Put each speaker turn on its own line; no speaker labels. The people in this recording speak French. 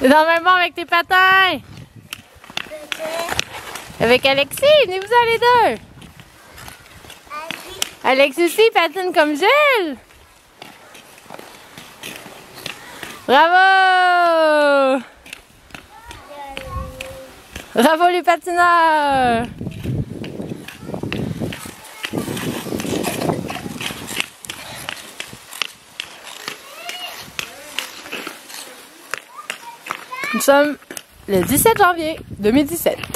T'es dans le même banc avec tes patins. Avec Alexis, venez-vous les deux. Alexis aussi patine comme Gilles. Bravo! Bravo les patineurs! Nous sommes le 17 janvier 2017.